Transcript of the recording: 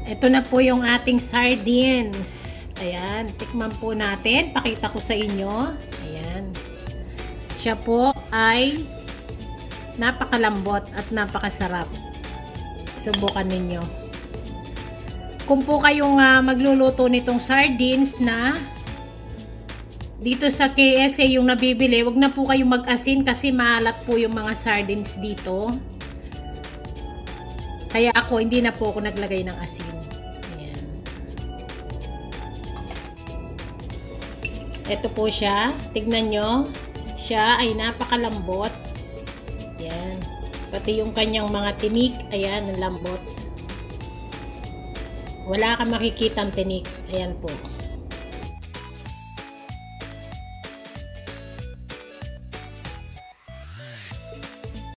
Ito na po yung ating sardines. Ayan, tikman po natin. Pakita ko sa inyo. Ayan. Siya po ay napakalambot at napakasarap. Subukan ninyo. Kung po kayong magluluto nitong sardines na dito sa KSA yung nabibili, wag na po kayong mag-asin kasi maalat po yung mga sardines dito. Kaya ako, hindi na po ako naglagay ng asin. Ayan. Ito po siya. Tignan nyo. Siya ay napakalambot. Ayan. Pati yung kanyang mga tinik. Ayan, ang lambot. Wala kang makikitang tinik. Ayan po.